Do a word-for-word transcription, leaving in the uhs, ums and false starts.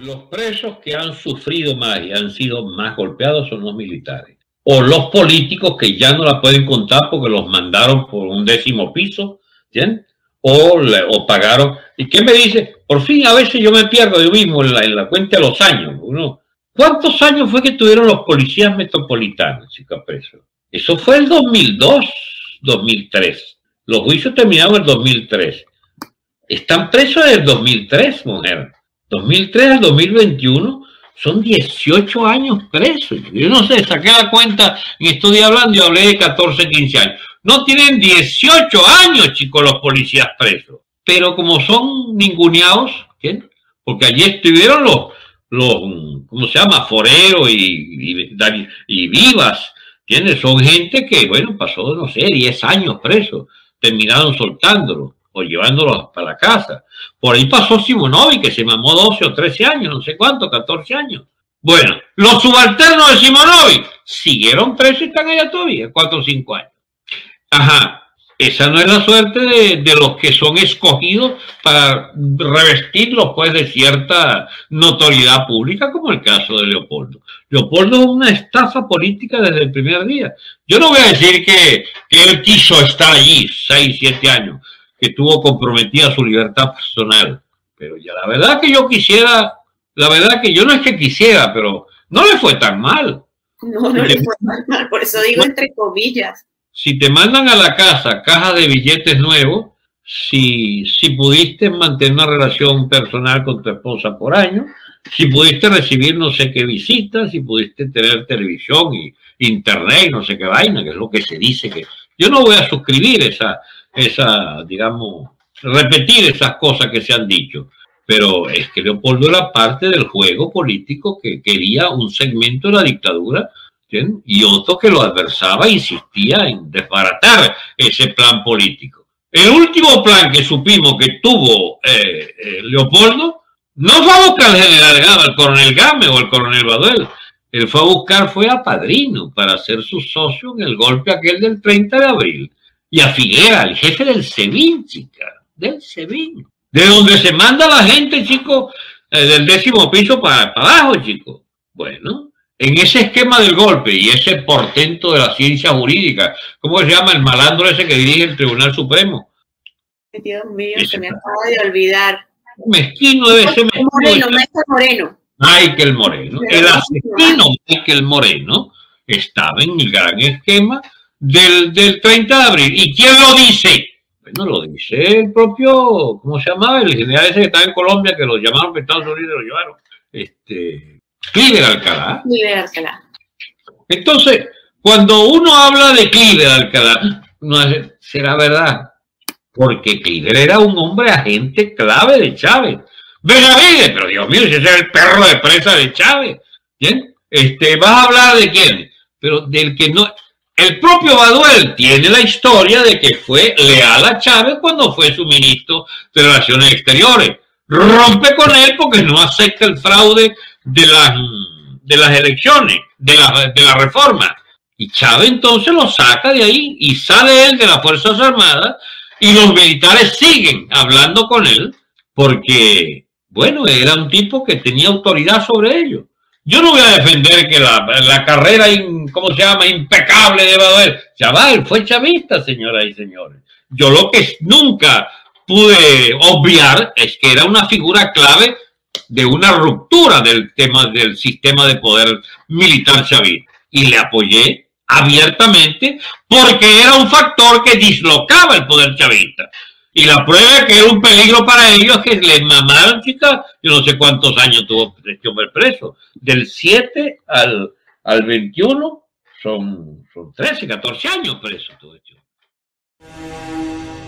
los presos que han sufrido más y han sido más golpeados son los militares. O los políticos que ya no la pueden contar porque los mandaron por un décimo piso, ¿entiendes? O, le, o pagaron. ¿Y qué me dice? Por fin, a veces yo me pierdo yo mismo en la, en la cuenta de los años. Uno, ¿cuántos años fue que tuvieron los policías metropolitanos, chicos, presos? Eso fue el dos mil dos, dos mil tres. Los juicios terminaron en el dos mil tres. Están presos desde el dos mil tres, mujer. dos mil tres al dos mil veintiuno son dieciocho años presos. Yo no sé, saqué la cuenta y estoy hablando y hablé de catorce, quince años. No tienen dieciocho años, chicos, los policías presos. Pero como son ninguneados, ¿entiendes? Porque allí estuvieron los, los ¿cómo se llama? Foreros y, y, y Vivas, ¿entiendes? Son gente que, bueno, pasó, no sé, diez años presos. Terminaron soltándolos o llevándolos para la casa. Por ahí pasó Simonovic, que se mamó doce o trece años, no sé cuánto, catorce años. Bueno, los subalternos de Simonovic siguieron presos y están allá todavía, cuatro o cinco años. Ajá, esa no es la suerte de, de los que son escogidos para revestirlos, pues, de cierta notoriedad pública, como el caso de Leopoldo. Leopoldo es una estafa política desde el primer día. Yo no voy a decir que, que él quiso estar allí seis, siete años, que tuvo comprometida su libertad personal. Pero ya la verdad que yo quisiera, la verdad que yo no es que quisiera, pero no le fue tan mal. No, no le fue tan mal, por eso digo entre comillas. Si te mandan a la casa cajas de billetes nuevos, si, si pudiste mantener una relación personal con tu esposa por año, si pudiste recibir no sé qué visitas, si pudiste tener televisión y internet, no sé qué vaina, que es lo que se dice que... Yo no voy a suscribir esa, esa, digamos, repetir esas cosas que se han dicho, pero es que Leopoldo era parte del juego político que quería un segmento de la dictadura, ¿entiendes? Y otro que lo adversaba e insistía en desbaratar ese plan político. El último plan que supimos que tuvo eh, eh, Leopoldo no fue a buscar al general Game, al coronel Game o al coronel Baduel. Él fue a buscar, fue a Padrino para ser su socio en el golpe aquel del treinta de abril. Y a Figuera, el jefe del SEBIN, chica, del SEBIN. De donde se manda la gente, chico, eh, del décimo piso para, para abajo, chico. Bueno, en ese esquema del golpe y ese portento de la ciencia jurídica, ¿cómo se llama el malandro ese que dirige el Tribunal Supremo? Dios mío, ese se me acaba de olvidar. Mezquino debe ser mezquino. Moreno, Michael Moreno. Michael Moreno. El asesino Michael Moreno estaba en el gran esquema del, del treinta de abril. ¿Y quién lo dice? Bueno, lo dice el propio, ¿cómo se llamaba? El general ese que estaba en Colombia, que lo llamaron para Estados Unidos y lo llevaron. Este, Cliver Alcalá. Cliver Alcalá. Entonces, cuando uno habla de Cliver Alcalá, no es, será verdad. Porque Cliver era un hombre agente clave de Chávez. Benavides, pero Dios mío, ese es el perro de presa de Chávez. ¿Bien? Este, vas a hablar de quién, pero del que no... El propio Baduel tiene la historia de que fue leal a Chávez cuando fue su ministro de Relaciones Exteriores. Rompe con él porque no acepta el fraude de las, de las elecciones, de la, de la reforma. Y Chávez entonces lo saca de ahí y sale él de las Fuerzas Armadas y los militares siguen hablando con él porque, bueno, era un tipo que tenía autoridad sobre ellos. Yo no voy a defender que la, la carrera, in, ¿cómo se llama?, impecable de Baduel. Chaval, fue chavista, señoras y señores. Yo lo que nunca pude obviar es que era una figura clave de una ruptura del tema del sistema de poder militar chavista. Y le apoyé abiertamente porque era un factor que dislocaba el poder chavista. Y la prueba de que era un peligro para ellos es que les mamaron, chicas, yo no sé cuántos años tuvo este hombre preso. Del siete al, al veintiuno son, son trece, catorce años preso todo esto.